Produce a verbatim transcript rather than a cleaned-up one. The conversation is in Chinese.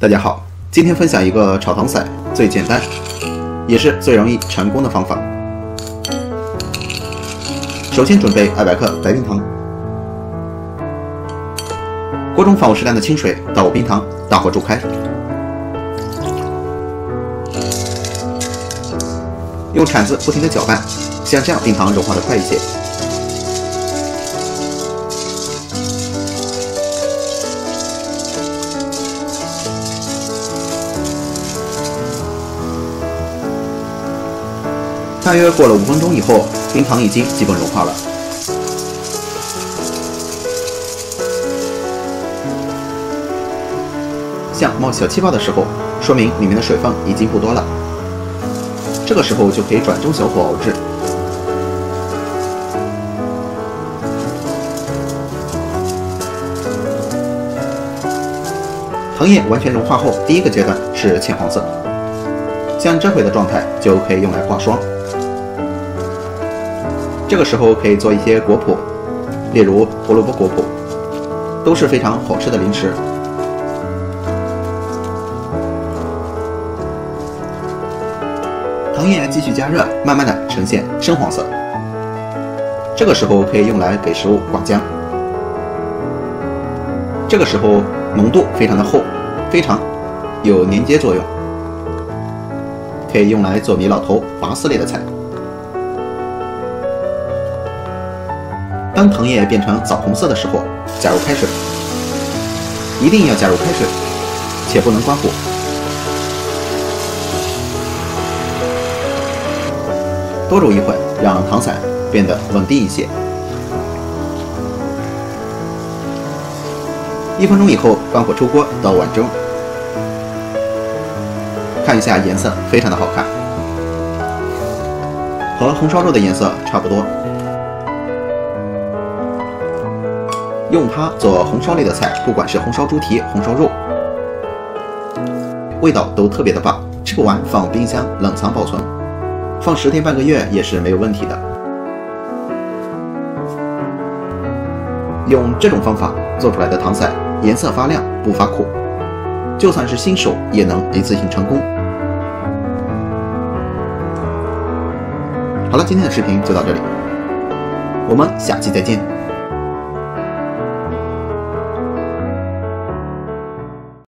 大家好，今天分享一个炒糖色最简单，也是最容易成功的方法。首先准备二百克白冰糖，锅中放入适量的清水，倒入冰糖，大火煮开。用铲子不停地搅拌，像这样冰糖融化的快一些。大约过了五分钟以后，冰糖已经基本融化了。像冒小气泡的时候，说明里面的水分已经不多了。这个时候就可以转中小火熬制。糖液完全融化后，第一个阶段是浅黄色，像这回的状态就可以用来挂霜。这个时候可以做一些果脯，例如胡萝卜果脯，都是非常好吃的零食。糖液继续加热，慢慢的呈现深黄色。这个时候可以用来给食物挂浆。这个时候浓度非常的厚，非常有粘接作用，可以用来做米老头、拔丝类的菜。当糖液变成枣红色的时候，加入开水，一定要加入开水，且不能关火。多煮一会，让糖色变得稳定一些。一分钟以后，关火出锅，倒碗中。看一下颜色，非常的好看，和红烧肉的颜色差不多。用它做红烧类的菜，不管是红烧猪蹄、红烧肉，味道都特别的棒。吃不完放冰箱冷藏保存，放十天半个月也是没有问题的。用这种方法做出来的糖色，颜色发亮，不发苦，就算是新手也能一次性成功。好了，今天的视频就到这里，我们下期再见。